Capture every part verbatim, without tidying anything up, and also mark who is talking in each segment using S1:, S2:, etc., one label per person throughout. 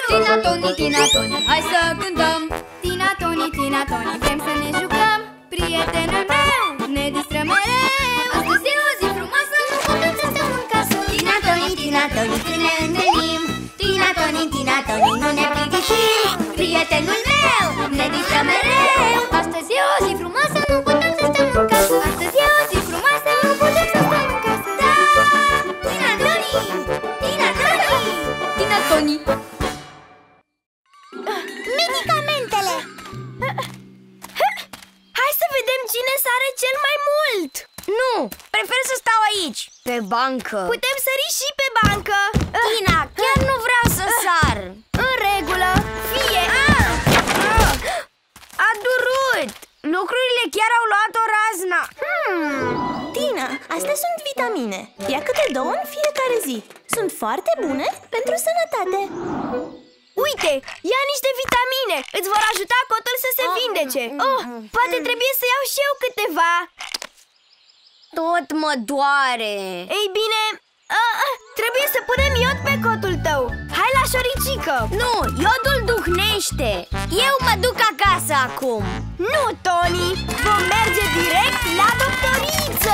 S1: Tina, Toni, Tina, Toni, hai să cântăm. Tina, Toni, Tina, Toni, vrem să ne jucăm. Prietenul meu, ne distrăm mereu. Astăzi e o zi frumoasă, nu putem să stăm în casă. Tina, Toni, Tina, Toni, când ne întâlnim. Tina, Toni, Tina, Toni, nu ne plictisim. Prietenul meu, ne distrăm mereu. Astăzi e o zi frumoasă, nu putem să stăm în casă. Astăzi e o zi frumoasă, nu putem să stăm în casă. Da! Tina, Toni! Tina, Toni! Tina, Toni!
S2: Medicamentele! Hai să vedem cine sare cel mai mult!
S3: Nu! Prefer să stau aici, pe bancă.
S2: Putem sări și pe bancă.
S3: Tina, chiar nu vreau să sar.
S2: În regulă, fie.
S3: A durut! Lucrurile chiar au luat o razna.
S2: hmm. Tina, astea sunt vitamine. Ia câte două în fiecare zi. Sunt foarte bune pentru sănătate. Uite, ia niște vitamine. Îți vor ajuta cotul să se vindece. Oh, poate trebuie să iau și eu câteva.
S3: Tot mă doare.
S2: Ei bine, a, a, trebuie să punem iod pe cotul tău. Hai la șoricică.
S3: Nu, iodul duhnește. Eu mă duc acasă acum.
S2: Nu, Toni, vom merge direct la doctoriță.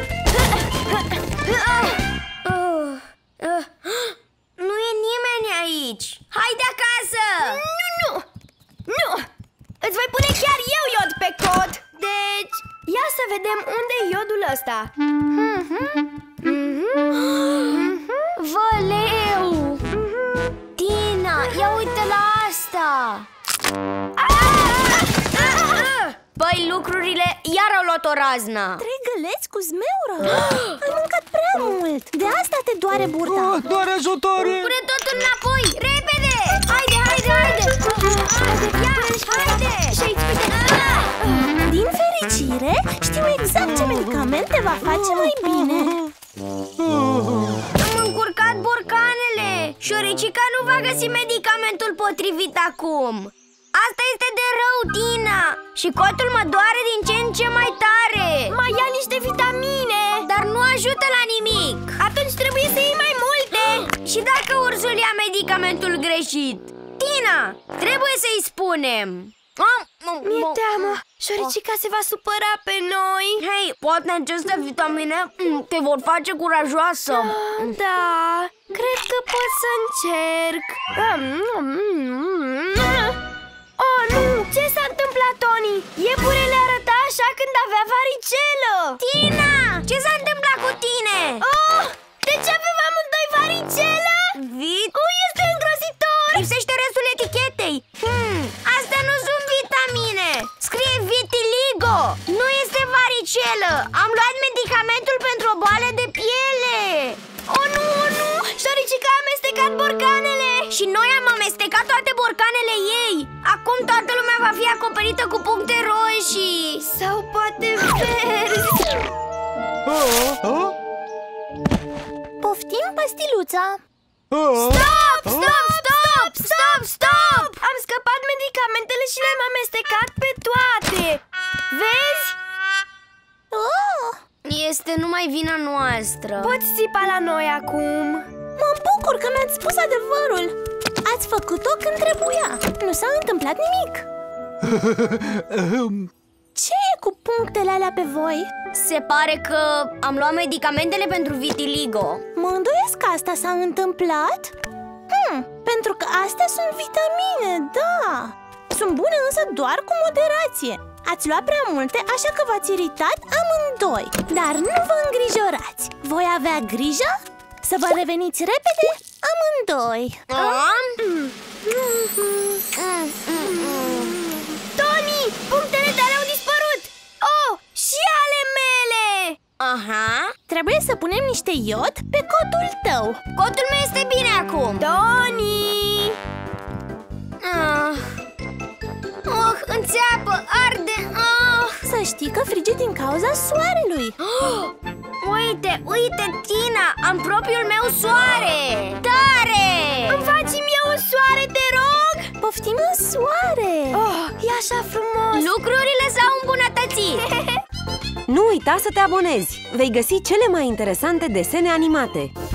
S3: Nu e nimeni aici. Haide acasă.
S2: Nu, nu, nu. Îți voi pune chiar eu iod pe cot. Deci, ia să vedem unde e iodul ăsta.
S3: Valeu! Tina, ia uite la asta. Băi, lucrurile iar au luat o raznă.
S2: Trei găleți cu zmeură. Ai mâncat prea mult. De asta te doare burta.
S4: Oh, doare ajutoare.
S3: Pune totul înapoi, repede. Haide, haide, haide. Ia, haide.
S2: Și aici, uite. Din fericire, știu exact ce medicament te va face mai bine.
S3: Am încurcat borcanele. Șoricica nu va găsi medicamentul potrivit acum. Asta este de rău, Tina. Și cotul mă doare din ce în ce mai tare.
S2: Mai ia niște vitamine.
S3: Dar nu ajută la nimic.
S2: Atunci trebuie să iei mai multe.
S3: Și dacă ursul ia medicamentul greșit? Tina, trebuie să-i spunem.
S2: Mi-e teamă. Șoricica se va supăra pe noi.
S3: Hei, poate aceste vitamine te vor face curajoasă.
S2: Da, cred că pot să încerc. Oh, nu! Ce s-a întâmplat, Toni? Iepurele arăta așa când avea varicelă.
S3: Tina! Ce s-a întâmplat cu tine?
S2: Oh! De ce avem amândoi varicelă?
S3: Vit?
S2: Oh, este îngrozitor!
S3: Lipsește restul etichetei. Hmm, astea nu sunt vitamine. Scrie vitiligo. Nu este varicelă. Am luat medicamentul pentru o boală de piele.
S2: Oh, nu, oh, nu! Șoricica a amestecat borcanele.
S3: Și noi am amestecat toate borcanele ei. Acum toată lumea va fi acoperită cu puncte roșii.
S2: Sau poate verzi. Poftim, pastiluța?
S3: Stop! Stop! Stop! Stop! Stop!
S2: Am scăpat medicamentele și le-am amestecat pe toate. Vezi? Oh!
S3: Este numai vina noastră.
S2: Poți țipa la noi acum. Mă bucur că mi-ați spus adevărul. Ați făcut-o când trebuia. Nu s-a întâmplat nimic. Ce e cu punctele alea pe voi?
S3: Se pare că am luat medicamentele pentru vitiligo.
S2: Mă îndoiesc că asta s-a întâmplat. hmm, Pentru că astea sunt vitamine, da. Sunt bune însă doar cu moderație. Ați luat prea multe, așa că v-ați iritat amândoi. Dar nu vă îngrijorați. Voi avea grijă să vă reveniți repede amândoi. Toni, punctele tale au dispărut. Oh, și ale mele.
S3: Aha.
S2: Trebuie să punem niște iod pe cotul tău.
S3: Cotul meu este bine acum.
S2: Toni!
S3: Ah. Oh, înțeapă, arde. Ah.
S2: Să știi că frige din cauza soarelui.
S3: Oh. Uite, uite, Tina, am propriul meu soare. Tare!
S2: Îmi faci mie un soare, te rog? Poftim în soare. Oh, e așa frumos.
S3: Lucrurile s-au îmbunătățit.
S5: Nu uita să te abonezi! Vei găsi cele mai interesante desene animate.